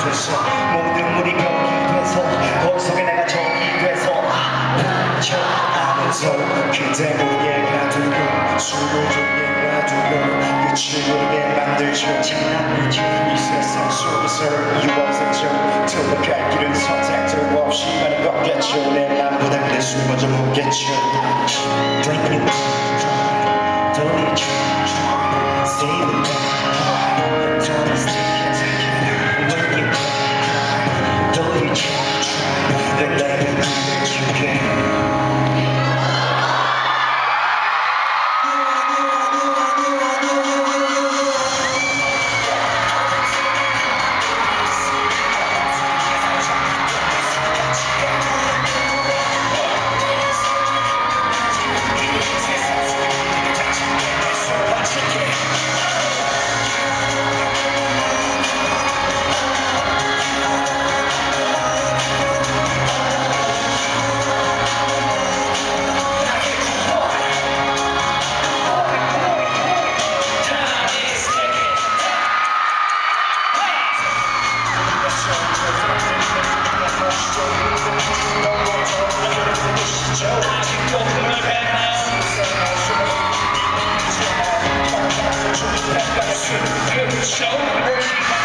돼서 모든 물이 병이 돼서 머릿속에 내가 적이 돼서 하면서 그대 모르게 가두고 숨을 좀 놔두고 끝을 모르게 만들죠 장난이지 이 세상 속에서 이유 없었죠 돌아갈 길은 선택도 없이 많이 걷겠죠 내 맘보다 그대 숨어져 묻겠죠 Don't you try, don't you try Stay with me, don't you stay When you cry, don't you try Then let me know that you can Show